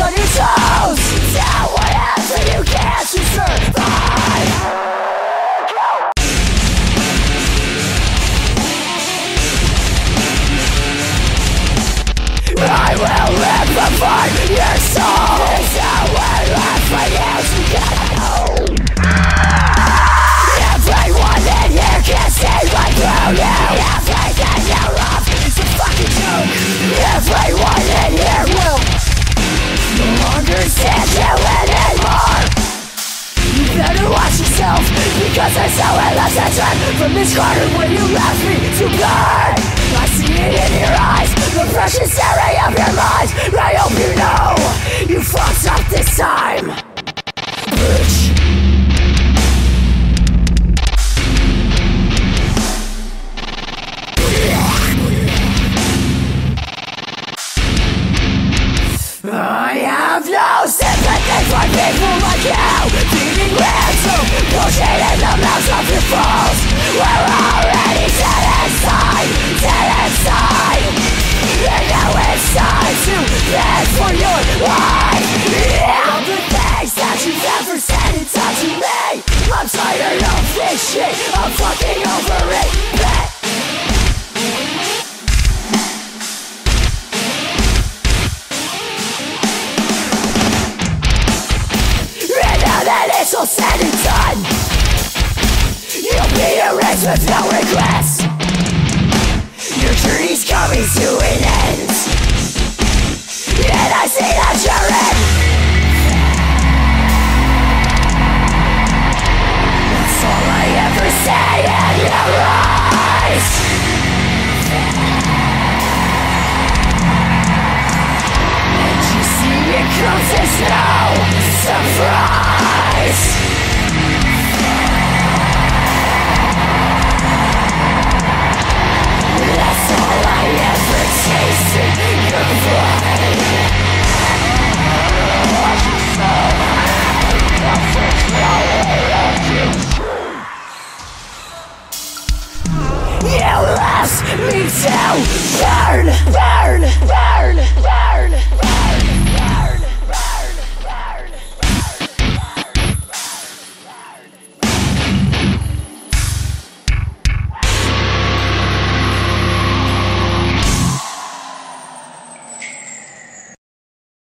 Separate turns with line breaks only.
on your toes. Tell what else and you can't survive. I will live before your soul. There's nowhere left for you to go. Everyone in here can see right through you. Everything you love is a fucking joke. Everyone in here will no longer stand you anymore. You better watch yourself, because I saw a left a turn from this corner when you left me to burn. I see it in your eyes, the precious area of your mind. I hope you know you fucked up this time, bitch. I have no sympathy for people like you, feeding ransom, bullshit in the mouths of your fools. We're already dead inside, dead inside. And now it's time to pay for your life. All the things that you've ever said and done to me, I'm tired of this shit, I'm fucking over it. It's all said and done. You'll be erased with no regrets. Your journey's coming to an end, and I see that you're in. That's all I ever say in your eyes. And you see it comes as no surprise. That's all I ever tasted, your blood. Watch yourself, you left me to burn, burn, burn, burn, burn.